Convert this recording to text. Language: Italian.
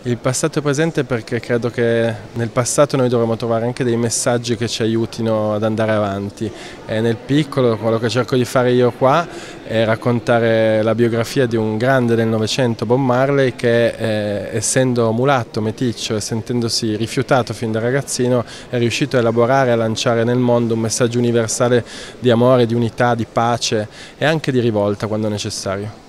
Il passato e presente perché credo che nel passato noi dovremmo trovare anche dei messaggi che ci aiutino ad andare avanti e nel piccolo quello che cerco di fare io qua è raccontare la biografia di un grande del Novecento, Bob Marley, che essendo mulatto, meticcio e sentendosi rifiutato fin da ragazzino è riuscito a elaborare e a lanciare nel mondo un messaggio universale di amore, di unità, di pace e anche di rivolta quando necessario.